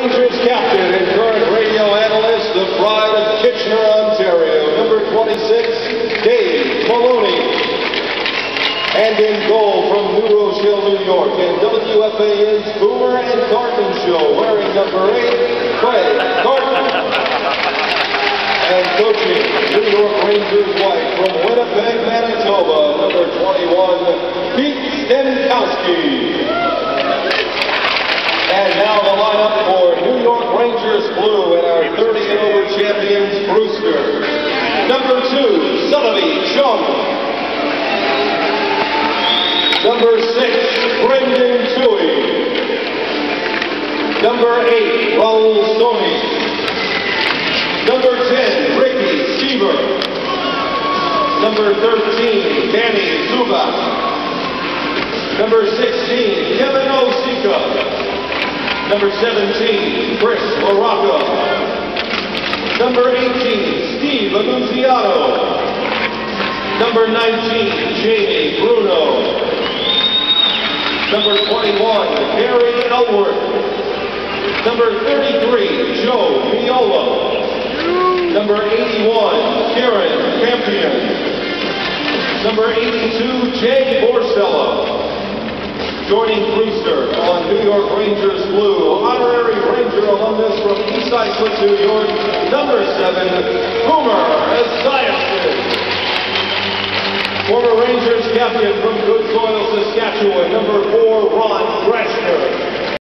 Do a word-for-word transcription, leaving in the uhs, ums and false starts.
Rangers captain and current radio analyst, the pride of Kitchener, Ontario, number twenty-six, Dave Maloney. And in goal from New Rochelle, New York, and W F A N's Boomer and Carton show, wearing number eight, Craig Carton. And coaching New York Rangers white from Winnipeg, Manitoba, number twenty-one, Pete Stankowski. And now the lineup for New York Rangers blue and our thirty and over champions, Brewster. Number two, Sullivan Chung. Number six, Brendan Toohey. Number eight, Raul Soni. Number ten, Ricky Seaver. Number thirteen, Danny Zuba. Number sixteen, Kevin Osika. Number seventeen, Chris Morocco. Number eighteen, Steve Annunziato. Number nineteen, Jamie Bruno. Number twenty-one, Gary Elworth. Number thirty-three, Joe Viola. Number eighty-one, Karen Campion. Number eighty-two, Jay Borsella. Joining Brewster on New York Rangers blue, honorary Ranger alumnus from Eastside, New York, number seven, Boomer Esiason. Former Rangers captain from Good Soil, Saskatchewan, number four, Ron Brewster.